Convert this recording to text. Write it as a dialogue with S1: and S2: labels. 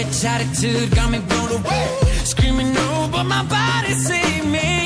S1: bitch attitude got me blown away. Screaming no, but my body saved me.